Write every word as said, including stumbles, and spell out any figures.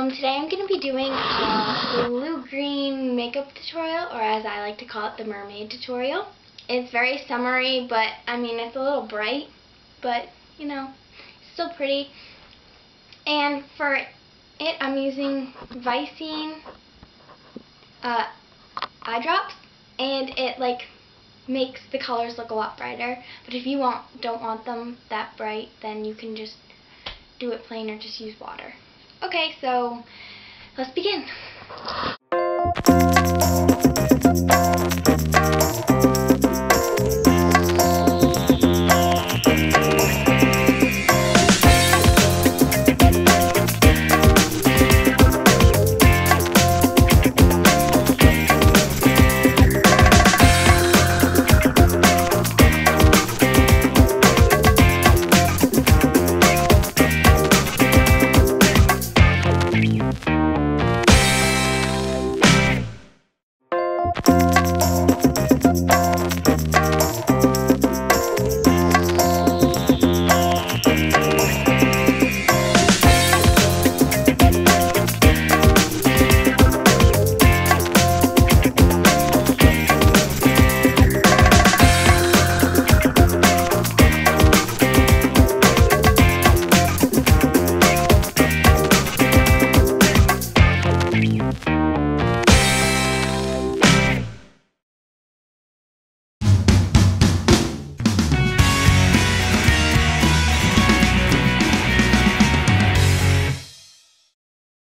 Um, today I'm going to be doing a blue-green makeup tutorial, or as I like to call it, the Mermaid tutorial. It's very summery, but I mean it's a little bright, but you know, still pretty. And for it, I'm using Vicine uh, eye drops, and it like makes the colors look a lot brighter. But if you want, don't want them that bright, then you can just do it plain or just use water. Okay, so let's begin.